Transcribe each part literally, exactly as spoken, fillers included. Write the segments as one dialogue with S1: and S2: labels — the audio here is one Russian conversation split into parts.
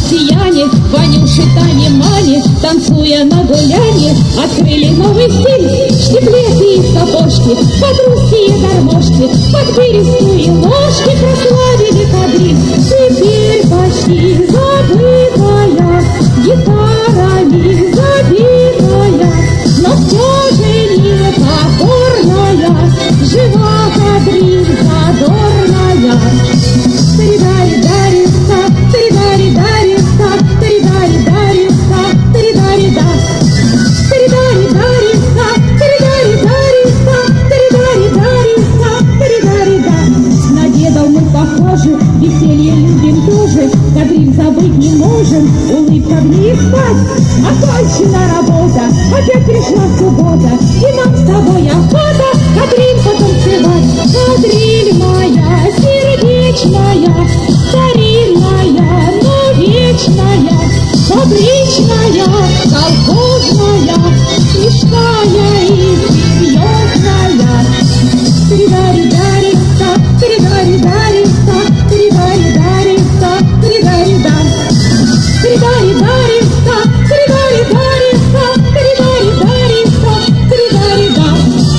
S1: россияне, Ванюши, Тане, Мане, танцуя на гуляне, открыли новый стиль. Штиблеты и сапожки, под русские гармошки, под берестные ложки прославили кадриль. Теперь почти забытая, гитарами забитая, но все же непокорная, жива кадриль задорная. Таридари-дари-ста, таридари-дари-ста, таридари-дари-ста, таридари-да. Таридари-дари-ста, таридари-дари-ста, таридари-дари-ста, таридари-да. На дедов мы похожи, веселье любим тоже, кадриль забыть не можем, улыбка в ней спать. Окончена работа, опять пришла суббота, и нам с тобой охота кадриль потанцевать. Кадриль моя сердечная, старинная, но вечная, фабричная, колхозная, смешная и серьезная. Таридари-дари-ста, таридари-дари-ста, таридари-дари-ста, таридари-да. Таридари-дари-ста, таридари-дари-ста, таридари-дари-ста, таридари-да.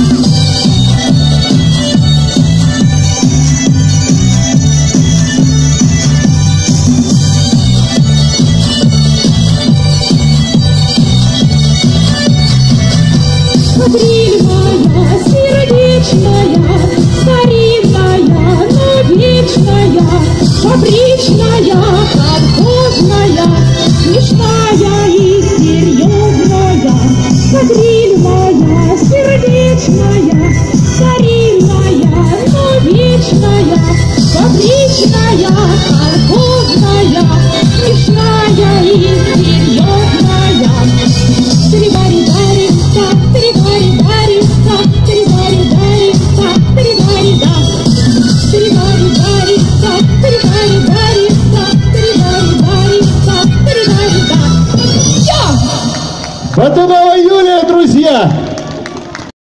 S1: Кадриль моя сердечная, старинная, но вечная, фабричная, колхозная, смешная и серьезная. Кадриль моя сердечная, старинная, но вечная, фабричная, колхозная, смешная и серьезная. Таридари-дари-ста, таридари-дари-ста, таридари-дари-ста, таридари-да. Таридари-дари-ста, таридари-дари-ста, таридари-дари-ста, таридари-да.
S2: Потом